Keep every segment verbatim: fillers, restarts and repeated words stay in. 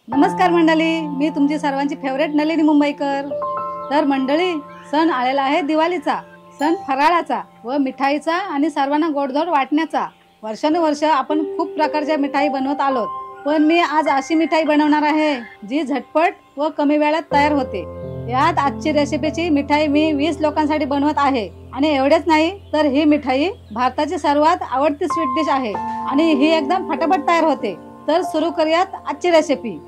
नमस्कार मंडळी, मी तुमची सर्वांची फेवरेट नलिनी मुंबईकर। तर मंडळी, सण आलेला आहे दिवाळीचा, सण फराळाचा व मिठाईचा आणि सर्वांना गोडधोड वाटण्याचा। वर्षानुवर्ष आपण खूप प्रकारच्या मिठाई बनवत आलोत, पण मी आज अशी मिठाई बनवणार आहे जी झटपट व कमी वेळात तयार होते। यात आजची रेसिपीची मिठाई मी वीस लोकांसाठी बनवत आहे आणि एवढेच नाही तर ही मिठाई भारताची सर्वात आवडती स्वीट डिश आहे आणि ही एकदम फटाफट तयार होते। तर सुरू करूयात आजची रेसिपी।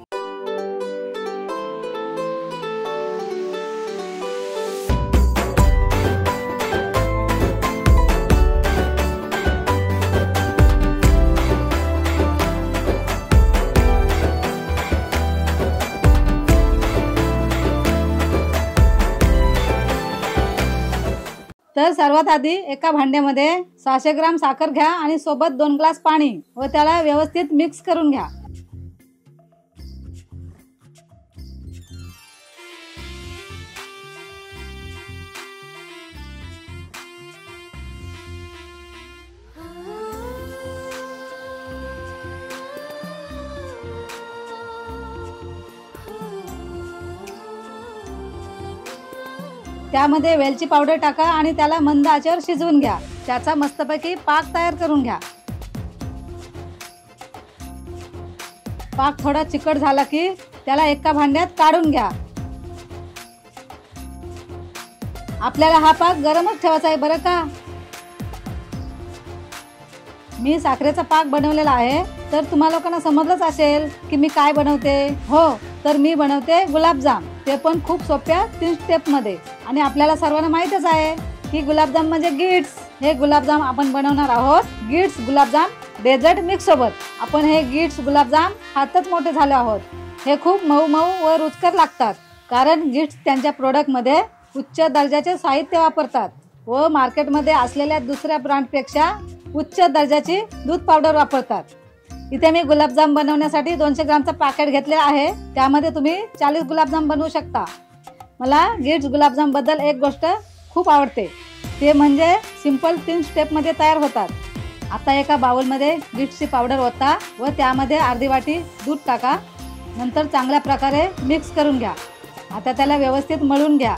तर सर्वात आधी एका भांड्यामध्ये सहाशे ग्राम साखर घ्या आणि सोबत दोन ग्लास पाणी व त्याला व्यवस्थित मिक्स करून घ्या। त्यामध्ये वेलची पावडर टाका आणि त्याला मंद आचेवर शिजवून घ्या। त्याचा मस्तपैकी पाक तयार करून घ्या। पाक थोडा चिकट झाला की त्याला एका भांड्यात काढून घ्या। आपल्याला हा पाक गरमच ठेवायचा आहे बरं का। मी साखरेचा पाक बनवलेला आहे, तर तुम्हा लोकांना समजलंच असेल की मी काय बनवते। हो, तर मी बनवते गुलाबजाम, ते पण खूप सोप्या तीन स्टेप मध्ये। आणि आपल्याला सर्वांना माहितच आहे की गुलाबजाम म्हणजे गिट्स। हे गुलाबजाम आपण बनवणार आहोत गिट्स गुलाबजाम डेझर्ट मिक्स सोबत। आपण हे गिट्स गुलाबजाम खातच मोठे झालो आहोत। हे खूप मऊ मऊ व रुचकर लागतात, कारण गिट्स त्यांच्या प्रोडक्ट मध्ये उच्च दर्जाचे साहित्य वापरतात व मार्केटमध्ये असलेल्या दुसऱ्या ब्रँडपेक्षा उच्च दर्जाची दूध पावडर वापरतात। इथे मी गुलाबजाम बनवण्यासाठी दोनशे ग्रामचा पॅकेट घेतले आहे, त्यामध्ये तुम्ही चाळीस गुलाबजाम बनवू शकता। मला गिट्स गुलाबजाम बद्दल एक गोष्ट खूप आवडते, ते म्हणजे सिंपल तीन स्टेप मध्ये तयार होतात। आता एका बाउल मध्ये गिट्सची पावडर ओता व त्यामध्ये अर्धी वाटी दूध टाका। नंतर चांगल्या प्रकारे मिक्स करून घ्या। आता त्याला व्यवस्थित मळून घ्या।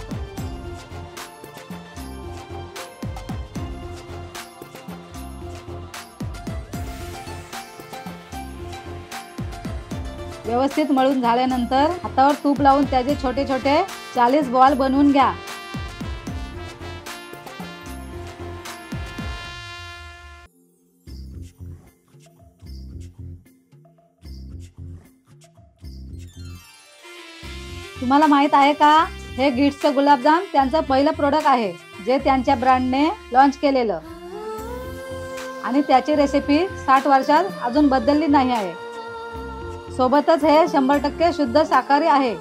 व्यवस्थित मळून झाल्यानंतर हातावर तूप लावून त्याचे छोटे छोटे चाळीस बॉल बनवून घ्या। तुम्हाला माहित आहे का, हे गिट्सचं गुलाबजाम त्यांचं पहिलं प्रोडक्ट आहे जे त्यांच्या ब्रँडने लॉन्च केलेलं, आणि त्याची रेसिपी साठ वर्षात अजून बदलली नाही आहे। सोबतच हे शंभर टक्के शुद्ध शाकाहारी आहे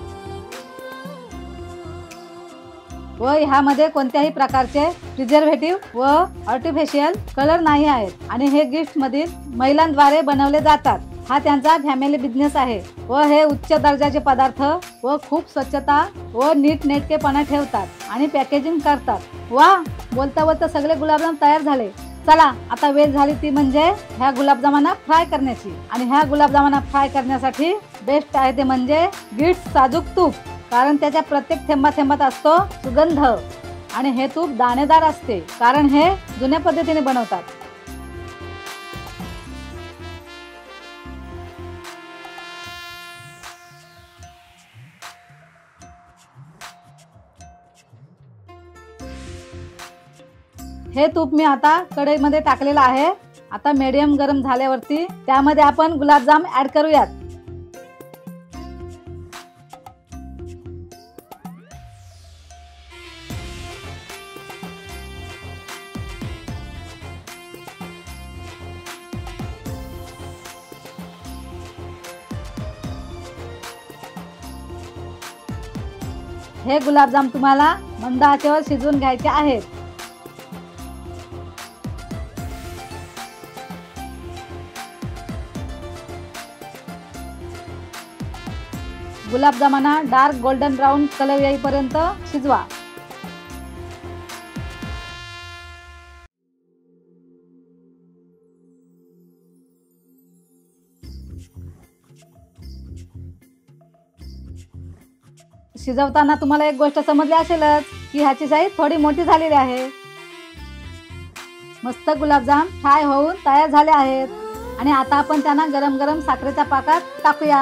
व ह्यामध्ये कोणत्याही प्रकारचे प्रिझर्व्हेटिव्ह व आर्टिफिशियल कलर नाही आहेत आणि हे गिफ्ट मधील महिलांद्वारे बनवले जातात। हा त्यांचा फॅमिली बिझनेस आहे व हे उच्च दर्जाचे पदार्थ व खूप स्वच्छता व नीटनेटकेपणा ठेवतात आणि पॅकेजिंग करतात। वा, बोलता बोलता सगळे गुलाबजाम तयार झाले। चला, आता वेळ झाली ती म्हणजे ह्या गुलाबजामांना फ्राय करण्याची। आणि ह्या गुलाबजामांना फ्राय करण्यासाठी बेस्ट आहे ते म्हणजे गिट्स साजूक तूप, कारण त्याच्या प्रत्येक थेंबा थेंबात असतो सुगंध। आणि हे तूप दाणेदार असते, कारण हे जुन्या पद्धतीने बनवतात। हे तूप मी आता कढईमध्ये टाकलेलं आहे। आता मीडियम गरम झाल्यावरती त्यामध्ये आपण गुलाबजाम ऍड करूयात। हे गुलाबजाम तुम्हाला मंद आचेवर शिजवून घ्यायचे आहेत। गुलाबजामांना डार्क गोल्डन ब्राउन कलर येईपर्यंत शिजवा। शिजवताना तुम्हाला एक गोष्ट समजली असेलच की ह्याची साईज थोडी मोठी झालेली आहे। मस्त गुलाबजाम फ्राय होऊन तयार झाले आहेत आणि आता आपण त्यांना गरम गरम साखरेच्या पाकात टाकूया।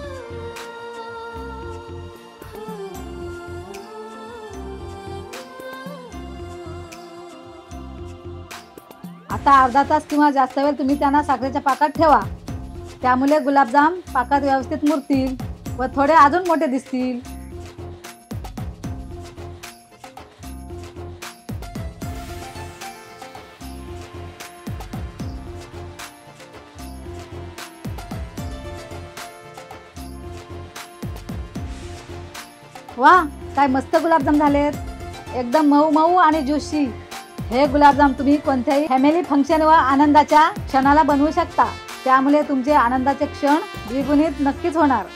आता अर्धा तास किंवा जास्त वेळ तुम्ही त्यांना साखरेच्या पाकात ठेवा, त्यामुळे गुलाबजाम पाकात व्यवस्थित मुरतील व थोडे अजून मोठे दिसतील। वा, काय मस्त गुलाबजाम झालेत, एकदम मऊ मऊ आणि ज्युशी। हे गुलाबजाम तुम्ही कोणत्याही फॅमिली फंक्शन व आनंदाच्या क्षणाला बनवू शकता, त्यामुळे तुमचे आनंदाचे क्षण द्विगुणित नक्कीच होणार।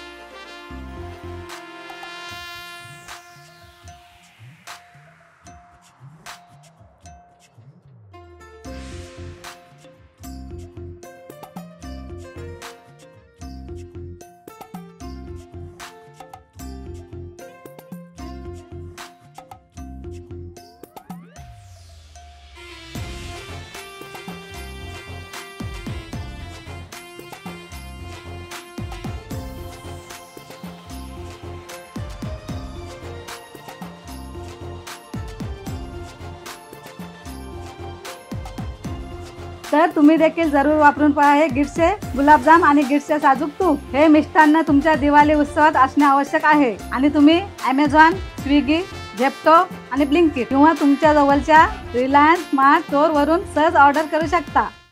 तर तुम्ही देखील जरूर वापरून पहा हे गिट्सचे गुलाबजाम आणि गिट्सचे साजूक तूप। हे मिष्टान्न तुमच्या दिवाळी उत्सवात असणे आवश्यक आहे आणि तुम्ही ॲमेझॉन, स्विगी, झेप्टो आणि ब्लिंकिट किंवा तुमच्या जवळच्या रिलायन्स स्मार्ट स्टोअर वरून सहज ऑर्डर करू शकता।